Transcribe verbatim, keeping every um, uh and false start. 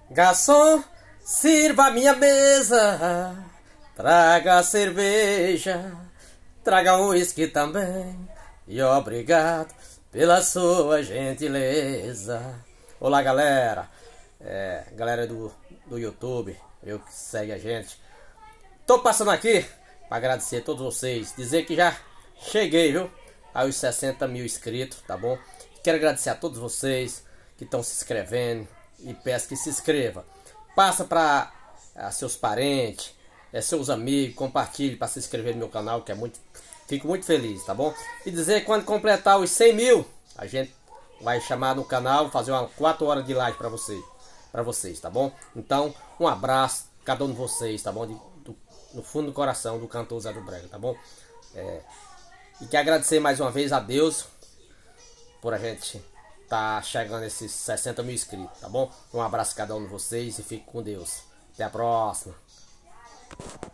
Garçom, sirva a minha mesa, traga cerveja, traga um uísque também, e obrigado pela sua gentileza. Olá, galera, é, galera do, do YouTube, eu que segue a gente. Tô passando aqui para agradecer a todos vocês, dizer que já cheguei, viu, aos sessenta mil inscritos, tá bom? Quero agradecer a todos vocês que estão se inscrevendo e peço que se inscreva. Passa para seus parentes, é, seus amigos, compartilhe para se inscrever no meu canal, que é muito, fico muito feliz, tá bom? E dizer que quando completar os cem mil, a gente vai chamar no canal, fazer uma quatro horas de live para vocês, para vocês, tá bom? Então, um abraço a cada um de vocês, tá bom? De, do, no fundo do coração do cantor Zé do Brega, tá bom? É, e quero agradecer mais uma vez a Deus por a gente tá chegando a esses sessenta mil inscritos, tá bom? Um abraço a cada um de vocês e fique com Deus. Até a próxima.